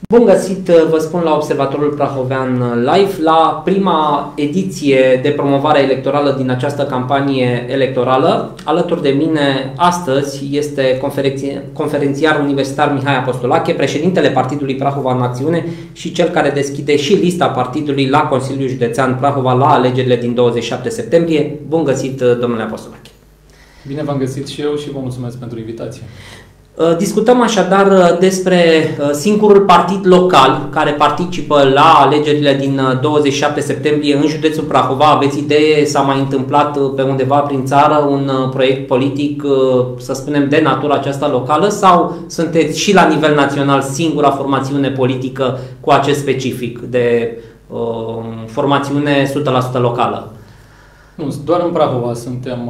Bun găsit, vă spun, la Observatorul Prahovean Live, la prima ediție de promovare electorală din această campanie electorală. Alături de mine astăzi este conferențiar universitar Mihai Apostolache, președintele Partidului Prahova în Acțiune și cel care deschide și lista partidului la Consiliul Județean Prahova la alegerile din 27 septembrie. Bun găsit, domnule Apostolache! Bine v-am găsit și eu și vă mulțumesc pentru invitație. Discutăm așadar despre singurul partid local care participă la alegerile din 27 septembrie în județul Prahova. Aveți idee, s-a mai întâmplat pe undeva prin țară un proiect politic, să spunem, de natură aceasta locală, sau sunteți și la nivel național singura formațiune politică cu acest specific de formațiune 100% locală? Nu, doar în Prahova suntem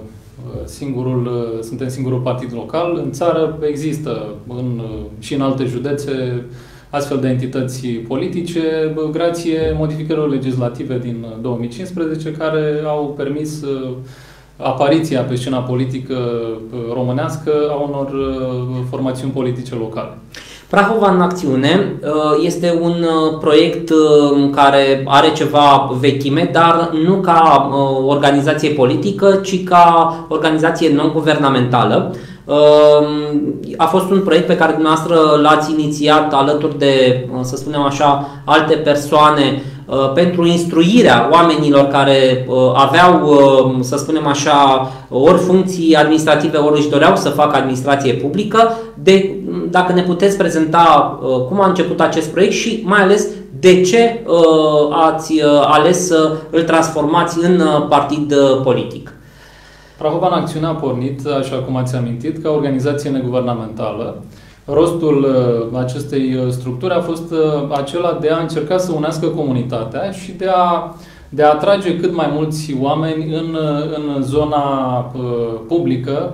singurul partid local. În țară există și în alte județe astfel de entități politice, grație modificărilor legislative din 2015, care au permis apariția pe scena politică românească a unor formațiuni politice locale. Prahova în Acțiune este un proiect care are ceva vechime, dar nu ca organizație politică, ci ca organizație non-guvernamentală. A fost un proiect pe care dumneavoastră l-ați inițiat alături de, să spunem așa, alte persoane pentru instruirea oamenilor care aveau, să spunem așa, ori funcții administrative, ori își doreau să facă administrație publică. Dacă ne puteți prezenta cum a început acest proiect și mai ales de ce ați ales să îl transformați în partid politic. Prahova în Acțiune a pornit, așa cum ați amintit, ca organizație neguvernamentală. Rostul acestei structuri a fost acela de a încerca să unească comunitatea și de a atrage cât mai mulți oameni în zona publică,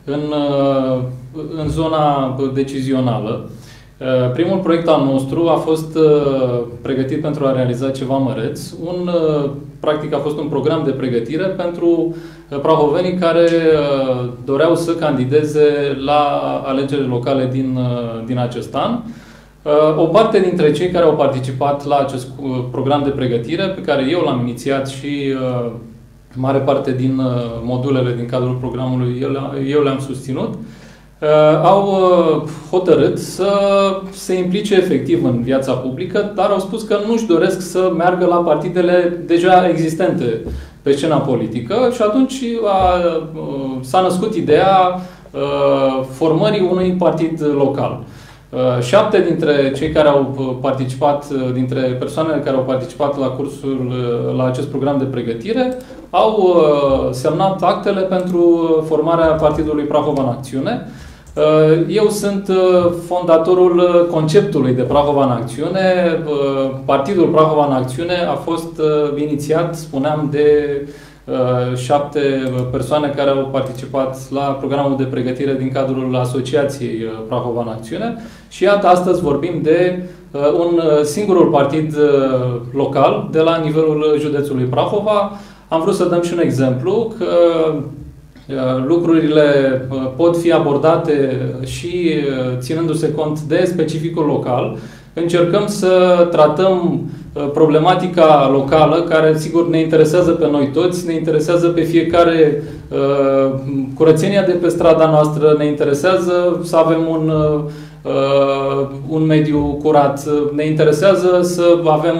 în zona decizională. Primul proiect al nostru a fost pregătit pentru a realiza ceva măreț. Practic a fost un program de pregătire pentru prahovenii care doreau să candideze la alegerile locale din acest an. O parte dintre cei care au participat la acest program de pregătire, pe care eu l-am inițiat și mare parte din modulele din cadrul programului eu le-am susținut, au hotărât să se implice efectiv în viața publică, dar au spus că nu-și doresc să meargă la partidele deja existente pe scena politică și atunci s-a născut ideea formării unui partid local. 7 dintre cei care au participat, dintre persoanele care au participat la acest program de pregătire, au semnat actele pentru formarea Partidului Prahova în Acțiune. Eu sunt fondatorul conceptului de Prahova în Acțiune. Partidul Prahova în Acțiune a fost inițiat, spuneam, de 7 persoane care au participat la programul de pregătire din cadrul Asociației Prahova în Acțiune. Și iată, astăzi vorbim de un singurul partid local de la nivelul județului Prahova. Am vrut să dăm și un exemplu că lucrurile pot fi abordate și ținându-se cont de specificul local. Încercăm să tratăm problematica locală, care sigur ne interesează pe noi toți, ne interesează pe fiecare, curățenia de pe strada noastră, ne interesează să avem un mediu curat, ne interesează să avem,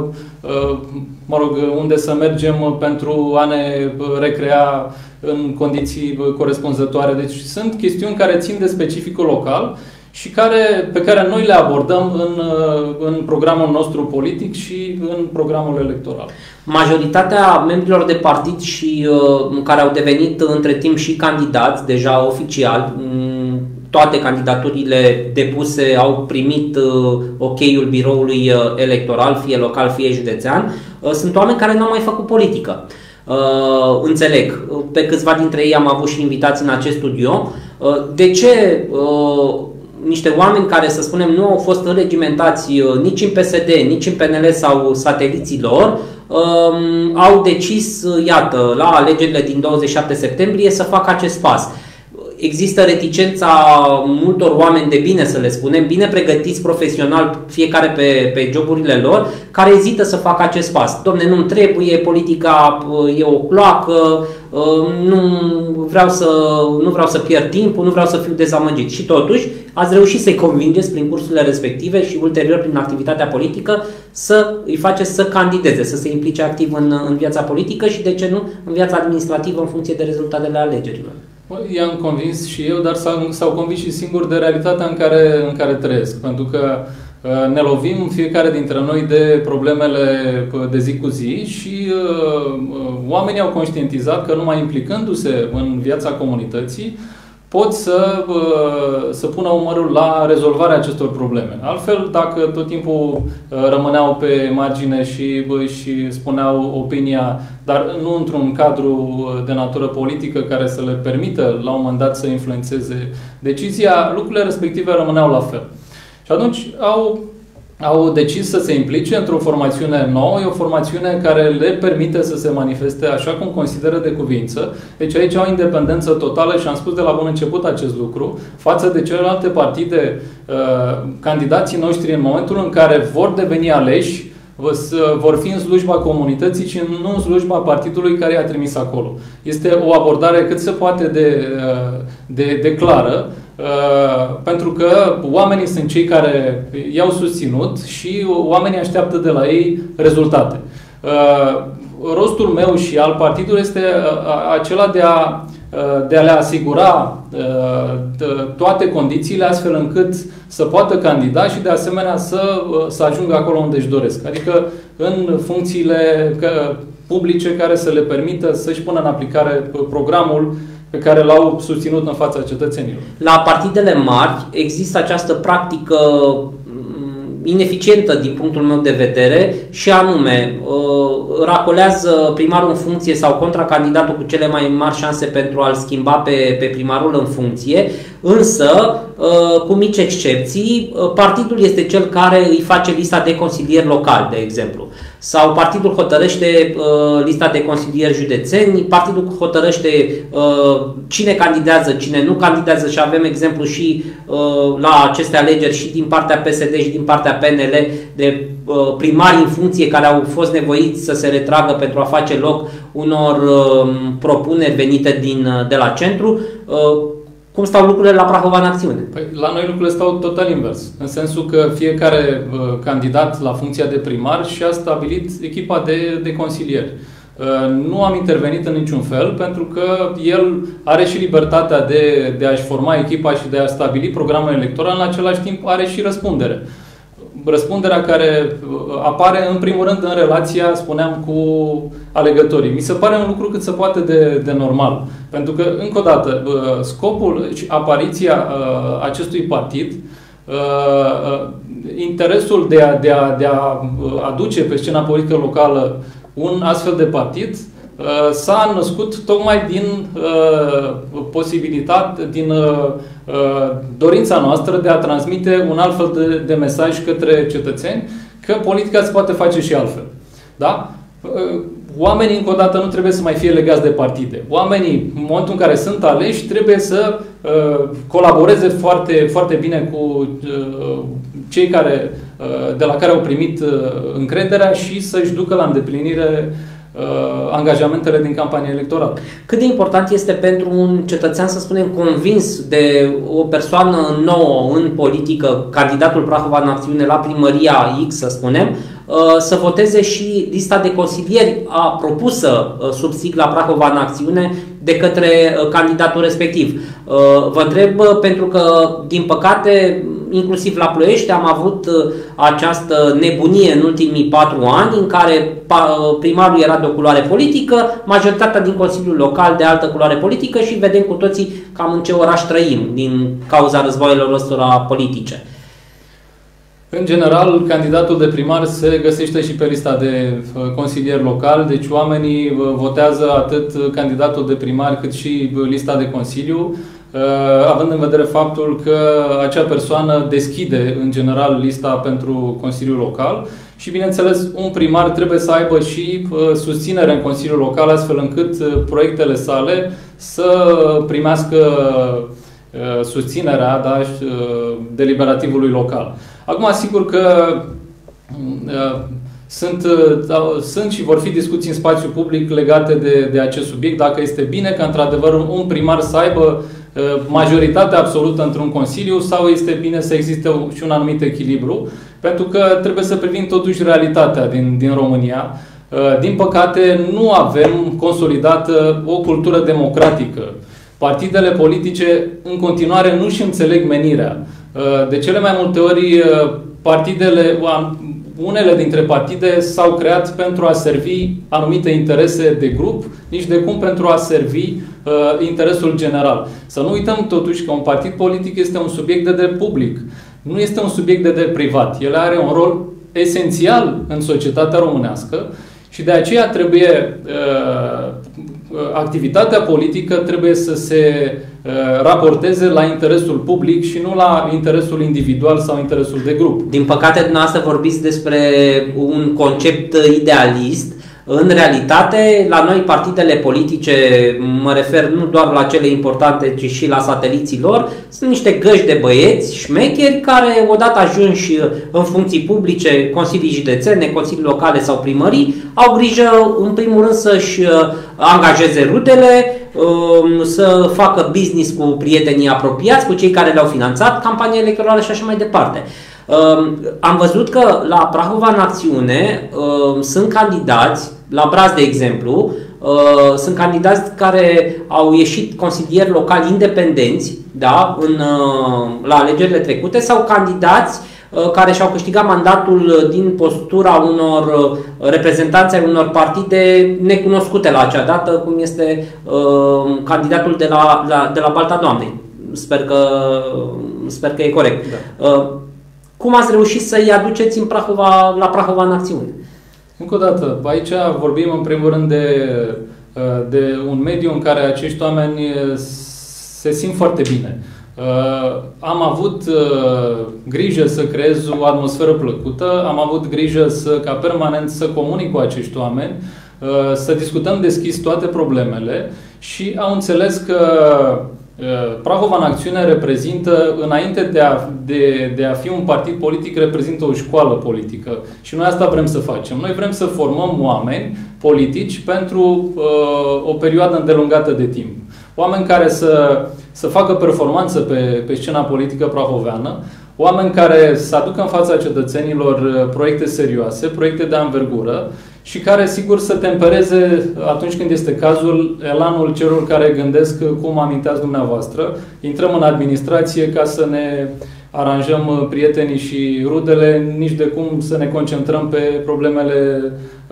unde să mergem pentru a ne recrea în condiții corespunzătoare. Deci sunt chestiuni care țin de specificul local și pe care noi le abordăm în programul nostru politic și în programul electoral. Majoritatea membrilor de partid și care au devenit între timp și candidați, deja oficial, toate candidaturile depuse au primit ok-ul biroului electoral, fie local, fie județean, sunt oameni care nu au mai făcut politică. Înțeleg, pe câțiva dintre ei am avut și invitații în acest studio. De ce niște oameni care, să spunem, nu au fost înregimentați nici în PSD, nici în PNL sau sateliții lor, au decis, iată, la alegerile din 27 septembrie să facă acest pas? există reticența multor oameni de bine, să le spunem, bine pregătiți profesional, fiecare pe joburile lor, care ezită să facă acest pas. Dom'le, nu-mi trebuie, politica e o cloacă, nu vreau să pierd timpul, nu vreau să fiu dezamăgit. Și totuși ați reușit să-i convingeți prin cursurile respective și ulterior prin activitatea politică să îi faceți să candideze, să se implice activ în viața politică și, de ce nu, în viața administrativă în funcție de rezultatele alegerilor. I-am convins și eu, dar s-au convins și singur de realitatea în care trăiesc. Pentru că ne lovim fiecare dintre noi de problemele de zi cu zi și oamenii au conștientizat că numai implicându-se în viața comunității pot să pună umărul la rezolvarea acestor probleme. Altfel, dacă tot timpul rămâneau pe margine și spuneau opinia, dar nu într-un cadru de natură politică care să le permită la un moment dat să influențeze decizia, lucrurile respective rămâneau la fel. Și atunci au decis să se implice într-o formațiune nouă, e o formațiune care le permite să se manifeste așa cum consideră de cuvință. Deci aici au independență totală și am spus de la bun început acest lucru, față de celelalte partide, candidații noștri în momentul în care vor deveni aleși, vor fi în slujba comunității și nu în slujba partidului care i-a trimis acolo. Este o abordare cât se poate de clară, pentru că oamenii sunt cei care i-au susținut și oamenii așteaptă de la ei rezultate. Rostul meu și al partidului este acela de a le asigura toate condițiile astfel încât să poată candida și de asemenea să ajungă acolo unde își doresc. Adică în funcțiile publice care să le permită să-și pună în aplicare programul pe care l-au susținut în fața cetățenilor. La partidele mari există această practică ineficientă din punctul meu de vedere și anume racolează primarul în funcție sau contracandidatul cu cele mai mari șanse pentru a-l schimba pe primarul în funcție, însă cu mici excepții, partidul este cel care îi face lista de consilieri locali, de exemplu. Sau partidul hotărăște lista de consilieri județeni, partidul hotărăște cine candidează, cine nu candidează și avem exemplu și la aceste alegeri și din partea PSD și din partea PNL de primari în funcție care au fost nevoiți să se retragă pentru a face loc unor propuneri venite de la centru. Cum stau lucrurile la Prahova în acțiune? Păi, la noi lucrurile stau total invers. În sensul că fiecare candidat la funcția de primar și-a stabilit echipa de consilieri. Nu am intervenit în niciun fel, pentru că el are și libertatea de a-și forma echipa și de a stabili programul electoral, în același timp are și răspundere. Răspunderea care apare în primul rând în relația, spuneam, cu alegătorii. Mi se pare un lucru cât se poate de normal. Pentru că, încă o dată, scopul și apariția acestui partid, interesul de a aduce pe scena politică locală un astfel de partid, s-a născut tocmai din posibilitate, din dorința noastră de a transmite un alt fel de mesaj către cetățeni, că politica se poate face și altfel. Da? Oamenii, încă o dată, nu trebuie să mai fie legați de partide. Oamenii, în momentul în care sunt aleși, trebuie să colaboreze foarte, foarte bine cu cei de la care au primit încrederea și să-și ducă la îndeplinire angajamentele din campania electorală. Cât de important este pentru un cetățean, să spunem, convins de o persoană nouă în politică, candidatul Prahova în acțiune la primăria X, să spunem, să voteze și lista de consilieri propusă sub sigla Prahova în acțiune de către candidatul respectiv. Vă întreb pentru că, din păcate, inclusiv la Ploiești am avut această nebunie în ultimii 4 ani în care primarul era de o culoare politică, majoritatea din Consiliul Local de altă culoare politică și vedem cu toții cam în ce oraș trăim din cauza războaielor ăstora politice. În general, candidatul de primar se găsește și pe lista de consilier local, deci oamenii votează atât candidatul de primar cât și lista de consiliu. având în vedere faptul că acea persoană deschide în general lista pentru Consiliul Local și, bineînțeles, un primar trebuie să aibă și susținere în Consiliul Local, astfel încât proiectele sale să primească susținerea, da, deliberativului local. Acum, asigur că sunt și vor fi discuții în spațiu public legate de acest subiect, dacă este bine ca într-adevăr un primar să aibă majoritatea absolută într-un consiliu sau este bine să existe și un anumit echilibru, pentru că trebuie să privim totuși realitatea din România. Din păcate nu avem consolidată o cultură democratică. Partidele politice în continuare nu își înțeleg menirea. De cele mai multe ori unele dintre partide s-au creat pentru a servi anumite interese de grup, nici de cum pentru a servi interesul general. Să nu uităm totuși că un partid politic este un subiect de drept public, nu este un subiect de drept privat. El are un rol esențial în societatea românească și de aceea trebuie activitatea politică trebuie să se raporteze la interesul public și nu la interesul individual sau interesul de grup. Din păcate, dumneavoastră vorbiți despre un concept idealist. În realitate, la noi partidele politice, mă refer nu doar la cele importante, ci și la sateliții lor, sunt niște găși de băieți șmecheri care, odată ajunși în funcții publice, consilii județene, consilii locale sau primării, au grijă, în primul rând, să-și angajeze rudele, să facă business cu prietenii apropiați, cu cei care le-au finanțat campania electorală și așa mai departe. Am văzut că la Prahova în acțiune sunt candidați, la Braș de exemplu, sunt candidați care au ieșit consilieri locali independenți, da, la alegerile trecute, sau candidați care și-au câștigat mandatul din postura unor reprezentanți ai unor partide necunoscute la acea dată, cum este candidatul de la Balta Doamnei. Sper că e corect. Da. Cum ați reușit să-i aduceți la Prahova în acțiune? Încă o dată, aici vorbim în primul rând de un mediu în care acești oameni se simt foarte bine. Am avut grijă să creez o atmosferă plăcută, am avut grijă ca permanent să comunic cu acești oameni, să discutăm deschis toate problemele și au înțeles că Prahova în acțiune reprezintă, înainte de a fi un partid politic, reprezintă o școală politică. Și noi asta vrem să facem. Noi vrem să formăm oameni politici pentru o perioadă îndelungată de timp. Oameni care să facă performanță pe scena politică prahoveană, oameni care să aducă în fața cetățenilor proiecte serioase, proiecte de anvergură și care, sigur, să tempereze, atunci când este cazul, elanul celor care gândesc, cum aminteați dumneavoastră. Intrăm în administrație ca să ne aranjăm prietenii și rudele, nici de cum să ne concentrăm pe problemele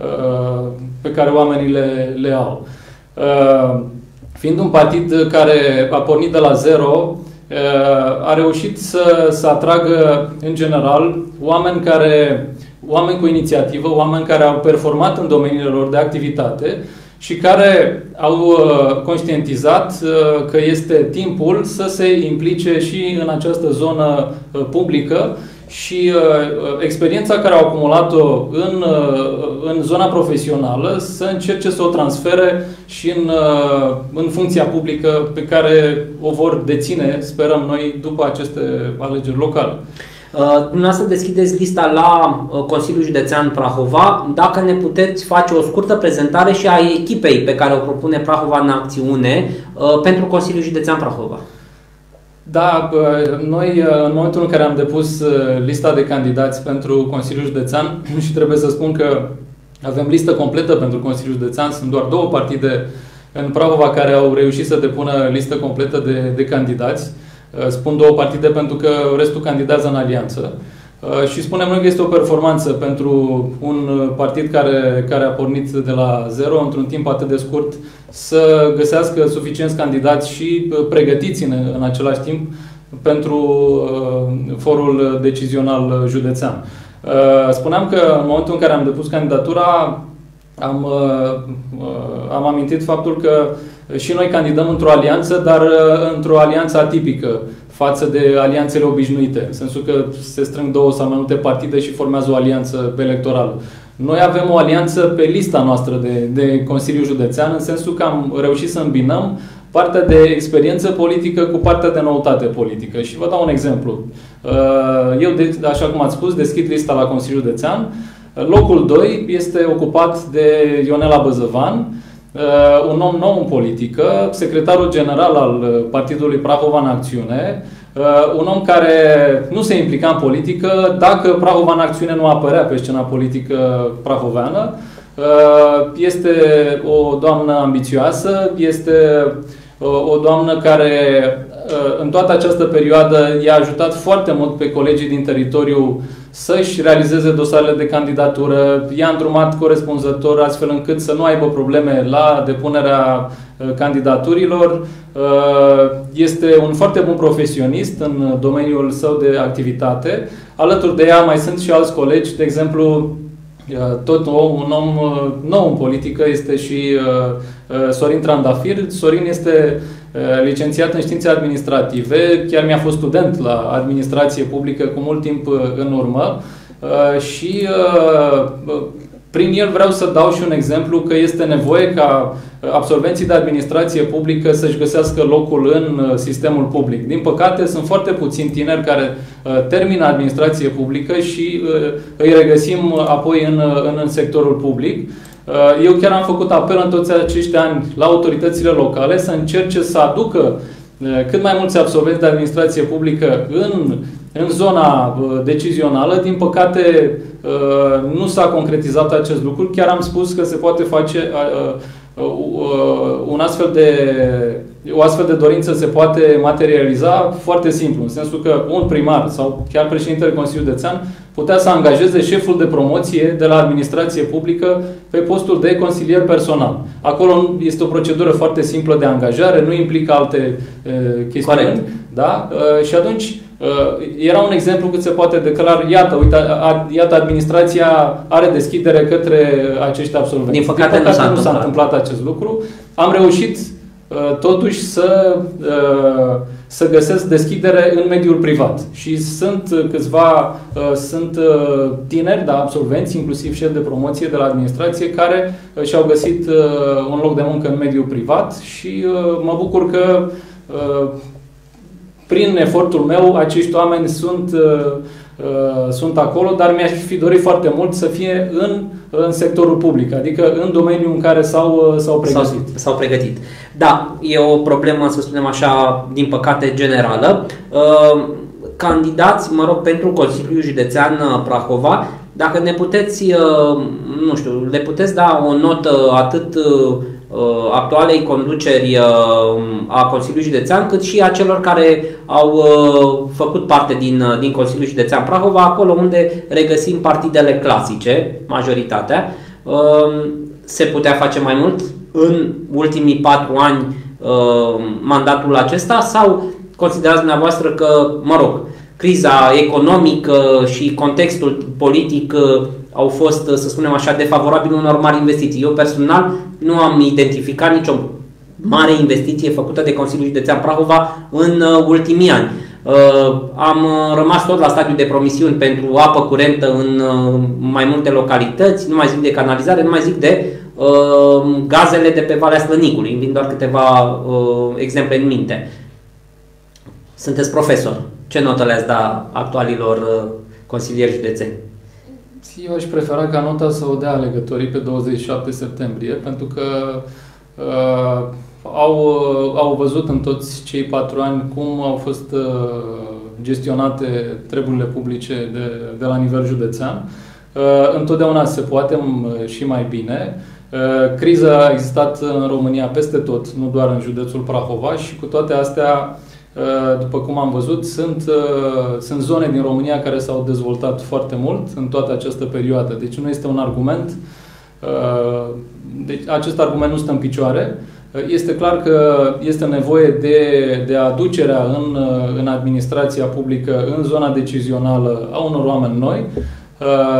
pe care oamenii le au. Fiind un partid care a pornit de la zero, a reușit să atragă, în general, oameni cu inițiativă, oameni care au performat în domeniile lor de activitate și care au conștientizat că este timpul să se implice și în această zonă publică și experiența care au acumulat-o în zona profesională să încerce să o transfere și în funcția publică pe care o vor deține, sperăm noi, după aceste alegeri locale. Dumneavoastră deschideți lista la Consiliul Județean Prahova. Dacă ne puteți face o scurtă prezentare și a echipei pe care o propune Prahova în acțiune pentru Consiliul Județean Prahova. Da, noi în momentul în care am depus lista de candidați pentru Consiliul Județean și trebuie să spun că avem listă completă pentru Consiliul Județean, sunt doar două partide în Prahova care au reușit să depună listă completă de candidați. Spun două partide pentru că restul candidează în alianță. Și spunem noi că este o performanță pentru un partid care a pornit de la zero într-un timp atât de scurt să găsească suficienți candidați și pregătiți în același timp pentru forul decizional județean. Spuneam că în momentul în care am depus candidatura am amintit faptul că și noi candidăm într-o alianță, dar într-o alianță atipică față de alianțele obișnuite, în sensul că se strâng două sau mai multe partide și formează o alianță electorală. Noi avem o alianță pe lista noastră de Consiliu Județean, în sensul că am reușit să îmbinăm partea de experiență politică cu partea de noutate politică. Și vă dau un exemplu. Eu, așa cum ați spus, deschid lista la Consiliul Județean. Locul 2 este ocupat de Ionela Băzăvan, un om nou în politică, secretarul general al Partidului Prahova în Acțiune, un om care nu se implica în politică dacă Prahova în Acțiune nu apărea pe scena politică prahoveană. Este o doamnă ambițioasă, este o doamnă care în toată această perioadă i-a ajutat foarte mult pe colegii din teritoriu să-și realizeze dosarele de candidatură, i-a îndrumat corespunzător astfel încât să nu aibă probleme la depunerea candidaturilor. Este un foarte bun profesionist în domeniul său de activitate. Alături de ea mai sunt și alți colegi, de exemplu, tot un om nou în politică este și Sorin Trandafir. Sorin este licențiat în științe administrative, chiar mi-a fost student la administrație publică cu mult timp în urmă și prin el vreau să dau și un exemplu că este nevoie ca absolvenții de administrație publică să-și găsească locul în sistemul public. Din păcate, sunt foarte puțini tineri care termină administrație publică și îi regăsim apoi în sectorul public. Eu chiar am făcut apel în toți acești ani la autoritățile locale să încerce să aducă cât mai mulți absolvenți de administrație publică în zona decizională. Din păcate, nu s-a concretizat acest lucru. Chiar am spus că se poate face o astfel de dorință se poate materializa foarte simplu, în sensul că un primar sau chiar președintele Consiliului Județean putea să angajeze șeful de promoție de la administrație publică pe postul de consilier personal. Acolo este o procedură foarte simplă de angajare, nu implică alte chestiuni. Corect. Da? Și atunci era un exemplu cât se poate de clar. Iată, administrația are deschidere către acești absolvenți. Din păcate nu s-a întâmplat acest lucru. Am reușit totuși să găsesc deschidere în mediul privat. Și sunt câțiva tineri, da, absolvenți, inclusiv șefi de promoție de la administrație, care și-au găsit un loc de muncă în mediul privat și mă bucur că prin efortul meu acești oameni sunt acolo, dar mi-aș fi dorit foarte mult să fie în sectorul public, adică în domeniul în care s-au pregătit. S-au pregătit. Da, e o problemă, să spunem așa, din păcate generală. Candidați, pentru Consiliul Județean Prahova, dacă ne puteți, nu știu, le puteți da o notă atât actualei conduceri a Consiliului Județean, cât și a celor care au făcut parte din Consiliul Județean Prahova, acolo unde regăsim partidele clasice, majoritatea. Se putea face mai mult în ultimii 4 ani mandatul acesta sau considerați dumneavoastră că, criza economică și contextul politic au fost, să spunem așa, defavorabil unor mari investiții? Eu personal nu am identificat nicio mare investiție făcută de Consiliul Județean Prahova în ultimii ani. Am rămas tot la stadiul de promisiuni pentru apă curentă în mai multe localități, nu mai zic de canalizare, nu mai zic de gazele de pe Valea Slănicului. Îmi vin doar câteva exemple în minte. Sunteți profesor. Ce notă le-ați da actualilor consilieri județeni? Eu aș prefera ca nota să o dea alegătorii pe 27 septembrie, pentru că au văzut în toți cei 4 ani cum au fost gestionate treburile publice de la nivel județean. Întotdeauna se poate și mai bine. Criza a existat în România peste tot, nu doar în județul Prahova, și cu toate astea, după cum am văzut, sunt zone din România care s-au dezvoltat foarte mult în toată această perioadă. Deci nu este un argument, deci acest argument nu stă în picioare. Este clar că este nevoie de aducerea în administrația publică, în zona decizională, a unor oameni noi,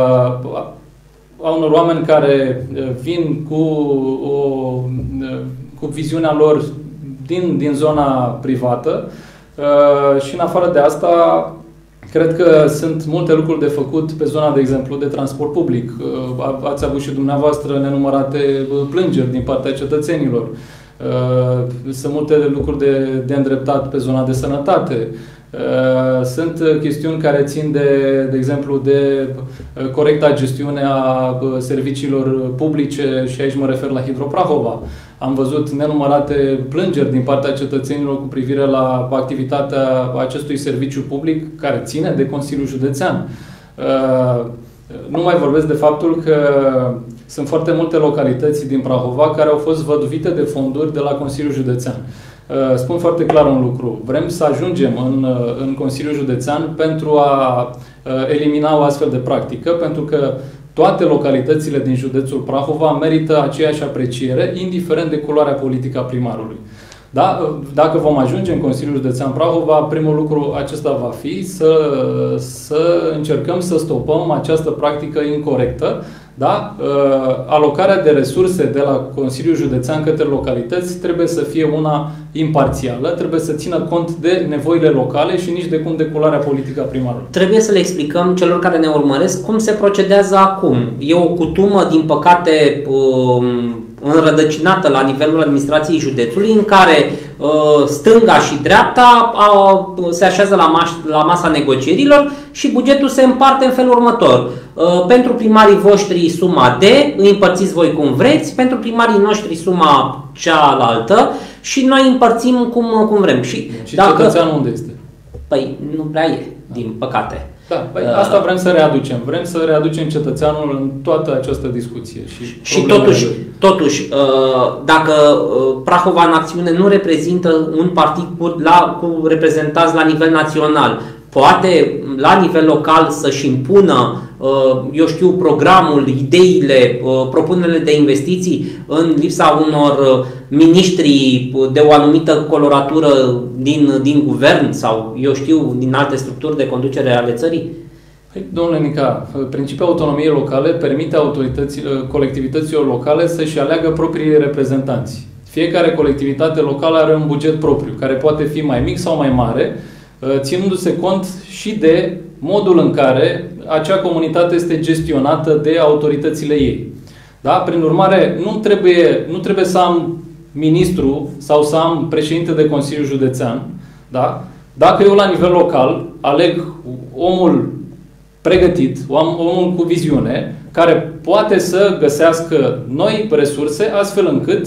a unor oameni care vin cu cu viziunea lor din zona privată și în afară de asta cred că sunt multe lucruri de făcut pe zona, de exemplu, de transport public. Ați avut și dumneavoastră nenumărate plângeri din partea cetățenilor. Sunt multe lucruri de îndreptat pe zona de sănătate. Sunt chestiuni care țin de exemplu, de corecta gestiune a serviciilor publice și aici mă refer la Hidroprahova. Am văzut nenumărate plângeri din partea cetățenilor cu privire la activitatea acestui serviciu public care ține de Consiliul Județean. Nu mai vorbesc de faptul că sunt foarte multe localități din Prahova care au fost văduvite de fonduri de la Consiliul Județean. Spun foarte clar un lucru. Vrem să ajungem în Consiliul Județean pentru a elimina o astfel de practică, pentru că toate localitățile din județul Prahova merită aceeași apreciere, indiferent de culoarea politică a primarului. Da? Dacă vom ajunge în Consiliul Județean Prahova, primul lucru acesta va fi să încercăm să stopăm această practică incorectă. Da? Alocarea de resurse de la Consiliul Județean către localități trebuie să fie una imparțială, trebuie să țină cont de nevoile locale și nici de cum de culoarea politică a primarului. Trebuie să le explicăm celor care ne urmăresc cum se procedează acum. E o cutumă, din păcate, înrădăcinată la nivelul administrației județului, în care stânga și dreapta se așează la masa negocierilor și bugetul se împarte în felul următor. Pentru primarii voștri suma D, îi împărțiți voi cum vreți, pentru primarii noștri suma cealaltă și noi împărțim cum vrem. Și cetățeanul unde este? Păi nu prea e, din păcate. Da, asta vrem să readucem. Vrem să readucem cetățeanul în toată această discuție. Și totuși, dacă Prahova în acțiune nu reprezintă un partid cu reprezentanți la nivel național, poate la nivel local să-și impună, eu știu, programul, ideile, propunerile de investiții în lipsa unor miniștri de o anumită coloratură din guvern sau, eu știu, din alte structuri de conducere ale țării? Domnule Nica, principiul autonomiei locale permite colectivităților locale să-și aleagă proprii reprezentanți. Fiecare colectivitate locală are un buget propriu, care poate fi mai mic sau mai mare, ținându-se cont și de modul în care acea comunitate este gestionată de autoritățile ei. Da? Prin urmare, nu trebuie să am ministru sau să am președinte de Consiliu Județean. Da? Dacă eu la nivel local aleg omul pregătit, omul cu viziune, care poate să găsească noi resurse astfel încât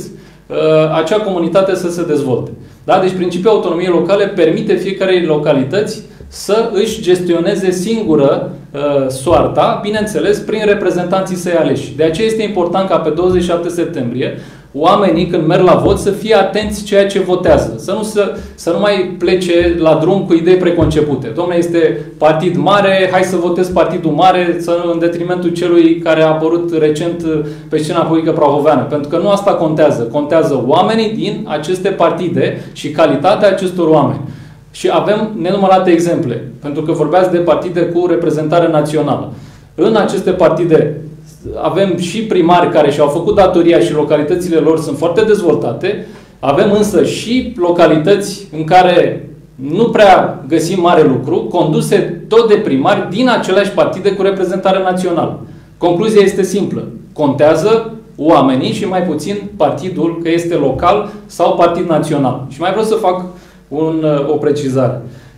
acea comunitate să se dezvolte. Da? Deci principiul autonomiei locale permite fiecarei localități să își gestioneze singură soarta, bineînțeles, prin reprezentanții săi aleși. De aceea este important ca pe 27 septembrie oamenii, când merg la vot, să fie atenți ceea ce votează. Să nu mai plece la drum cu idei preconcepute. Dom'le, este partid mare, hai să votez partidul mare, în detrimentul celui care a apărut recent pe scena politică prahoveană. Pentru că nu asta contează. Contează oamenii din aceste partide și calitatea acestor oameni. Și avem nenumărate exemple. Pentru că vorbeați de partide cu reprezentare națională. În aceste partide avem și primari care și-au făcut datoria și localitățile lor sunt foarte dezvoltate. Avem însă și localități în care nu prea găsim mare lucru, conduse tot de primari din aceleași partide cu reprezentare națională. Concluzia este simplă. Contează oamenii și mai puțin partidul, că este local sau partid național. Și mai vreau să fac o precizare.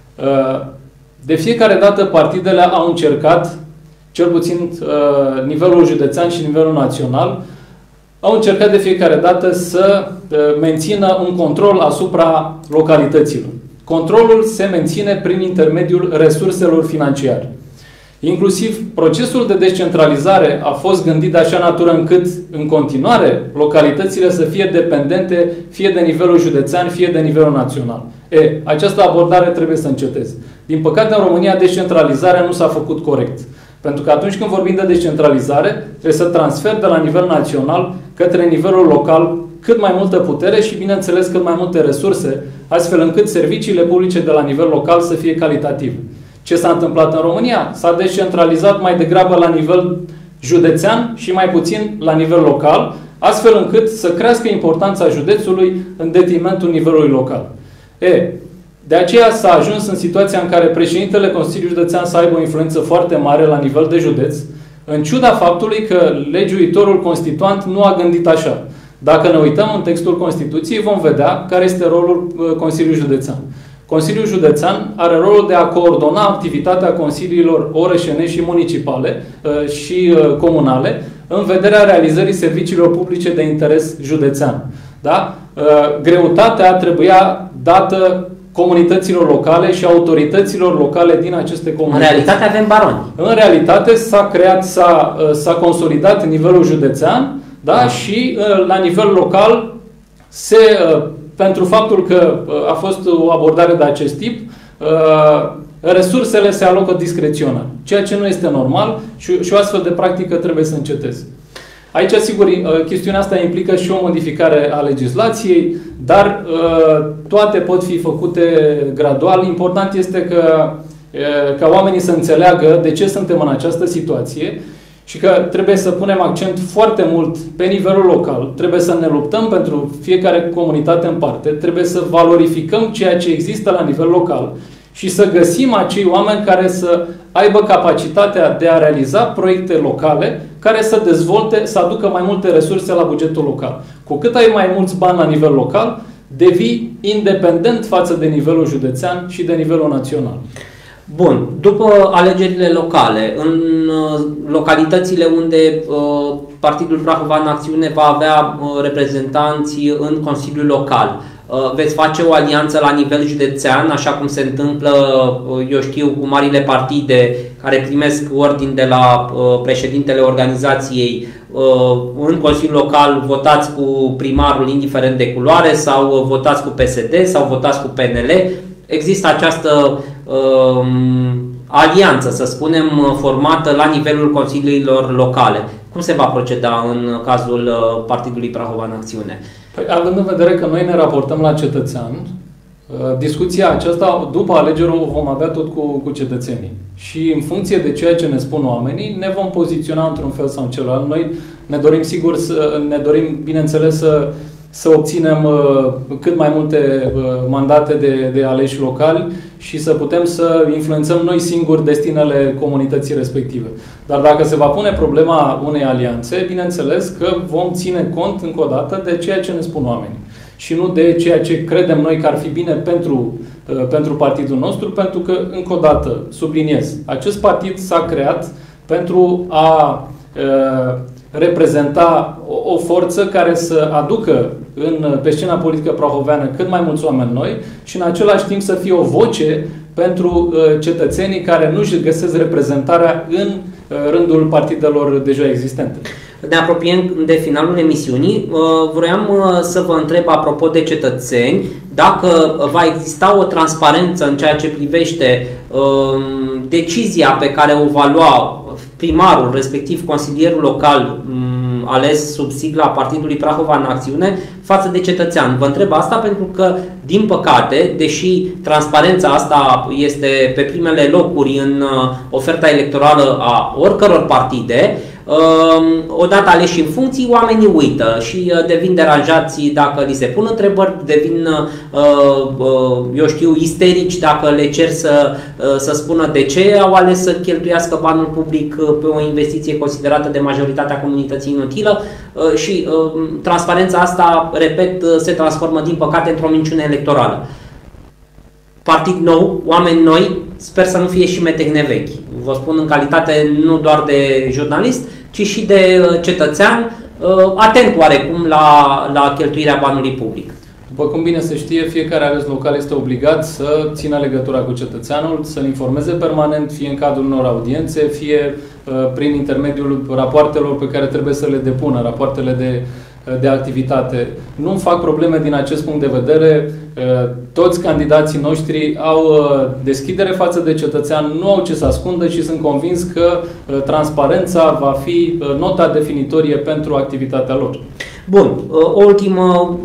De fiecare dată partidele au încercat, cel puțin nivelul județean și nivelul național, au încercat de fiecare dată să mențină un control asupra localităților. Controlul se menține prin intermediul resurselor financiare. Inclusiv procesul de descentralizare a fost gândit de așa natură încât, în continuare, localitățile să fie dependente fie de nivelul județean, fie de nivelul național. Această abordare trebuie să înceteze. Din păcate, în România, descentralizarea nu s-a făcut corect. Pentru că atunci când vorbim de descentralizare, trebuie să transfer de la nivel național către nivelul local cât mai multă putere și, bineînțeles, cât mai multe resurse, astfel încât serviciile publice de la nivel local să fie calitative. Ce s-a întâmplat în România? S-a descentralizat mai degrabă la nivel județean și mai puțin la nivel local, astfel încât să crească importanța județului în detrimentul nivelului local. De aceea s-a ajuns în situația în care președintele Consiliului Județean să aibă o influență foarte mare la nivel de județ, în ciuda faptului că legiuitorul constituant nu a gândit așa. Dacă ne uităm în textul Constituției, vom vedea care este rolul Consiliului Județean. Consiliul Județean are rolul de a coordona activitatea consiliilor orășene și municipale și comunale în vederea realizării serviciilor publice de interes județean. Da? Greutatea trebuia dată comunităților locale și autorităților locale din aceste comunități. În realitate avem baroni. În realitate s-a creat, s-a consolidat nivelul județean, da? Și la nivel local pentru faptul că a fost o abordare de acest tip, resursele se alocă discreționar, ceea ce nu este normal și o astfel de practică trebuie să înceteze. Aici, sigur, chestiunea asta implică și o modificare a legislației, dar toate pot fi făcute gradual. Important este ca oamenii să înțeleagă de ce suntem în această situație și că trebuie să punem accent foarte mult pe nivelul local, trebuie să ne luptăm pentru fiecare comunitate în parte, trebuie să valorificăm ceea ce există la nivel local și să găsim acei oameni care să aibă capacitatea de a realiza proiecte locale care să dezvolte, să aducă mai multe resurse la bugetul local. Cu cât ai mai mulți bani la nivel local, devii independent față de nivelul județean și de nivelul național. Bun. După alegerile locale, în localitățile unde Partidul Prahova în Acțiune va avea reprezentanți în Consiliul Local, veți face o alianță la nivel județean, așa cum se întâmplă, eu știu, cu marile partide care primesc ordini de la președintele organizației. În Consiliul Local votați cu primarul indiferent de culoare sau votați cu PSD sau votați cu PNL. Există această alianță, să spunem, formată la nivelul consiliilor locale. Cum se va proceda în cazul Partidului Prahova în Acțiune? Păi, având în vedere că noi ne raportăm la cetățean, discuția aceasta, după alegeri, o vom avea tot cu cetățenii. Și în funcție de ceea ce ne spun oamenii, ne vom poziționa într-un fel sau în celălalt. Noi ne dorim, sigur, ne dorim, bineînțeles, să obținem cât mai multe mandate de aleși locali și să putem să influențăm noi singuri destinele comunității respective. Dar dacă se va pune problema unei alianțe, bineînțeles că vom ține cont încă o dată de ceea ce ne spun oamenii și nu de ceea ce credem noi că ar fi bine pentru partidul nostru, pentru că, încă o dată, subliniez, acest partid s-a creat pentru a reprezenta o forță care să aducă pe scena politică prahoveană cât mai mulți oameni noi și în același timp să fie o voce pentru cetățenii care nu-și găsesc reprezentarea în rândul partidelor deja existente. Ne apropiem de finalul emisiunii. Vroiam să vă întreb, apropo de cetățeni, dacă va exista o transparență în ceea ce privește decizia pe care o va lua primarul, respectiv consilierul local ales sub sigla Partidului Prahova în Acțiune, față de cetățean. Vă întreb asta pentru că, din păcate, deși transparența asta este pe primele locuri în oferta electorală a oricăror partide, odată aleși în funcții, oamenii uită și devin deranjați dacă li se pun întrebări, devin, eu știu, isterici dacă le cer să spună de ce au ales să cheltuiască banul public pe o investiție considerată de majoritatea comunității inutilă și transparența asta, repet, se transformă, din păcate, într-o minciună electorală. Partid nou, oameni noi, sper să nu fie și metehne vechi. Vă spun în calitate nu doar de jurnalist, ci și de cetățean, atent oarecum la cheltuirea banului public. După cum bine se știe, fiecare ales local este obligat să țină legătura cu cetățeanul, să-l informeze permanent, fie în cadrul unor audiențe, fie prin intermediul rapoartelor pe care trebuie să le depună, rapoartele de activitate. Nu fac probleme din acest punct de vedere. Toți candidații noștri au deschidere față de cetățean, nu au ce să ascundă și sunt convins că transparența va fi nota definitorie pentru activitatea lor. Bun. O ultimă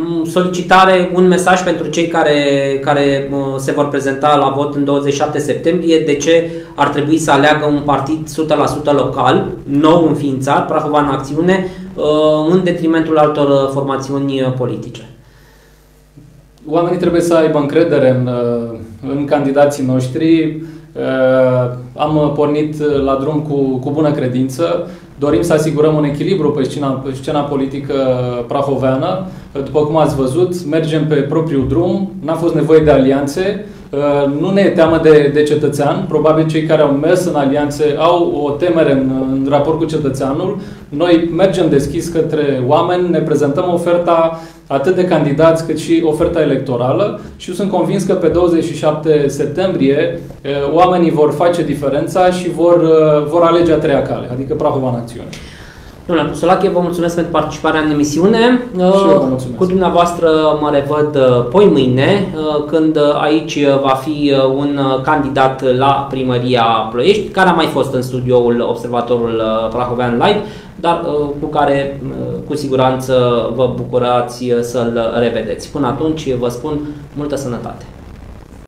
solicitare, un mesaj pentru cei care se vor prezenta la vot în 27 septembrie, de ce ar trebui să aleagă un partid 100% local, nou înființat, Prahova în Acțiune, în detrimentul altor formațiuni politice. Oamenii trebuie să aibă încredere în candidații noștri. Am pornit la drum cu bună credință. Dorim să asigurăm un echilibru pe scena politică prahoveană. După cum ați văzut, mergem pe propriul drum, n-a fost nevoie de alianțe, nu ne e teamă de cetățean. Probabil cei care au mers în alianțe au o temere în raport cu cetățeanul. Noi mergem deschis către oameni, ne prezentăm oferta atât de candidați cât și oferta electorală și eu sunt convins că pe 27 septembrie oamenii vor face diferența și vor alege a treia cale, adică Prahova în Acțiune. Domnule Pusolache, vă mulțumesc pentru participarea în emisiune. Cu dumneavoastră mă revăd poi mâine, când aici va fi un candidat la primăria Ploiești, care a mai fost în studioul Observatorul Prahovean Live, dar cu care cu siguranță vă bucurați să-l revedeți. Până atunci vă spun multă sănătate!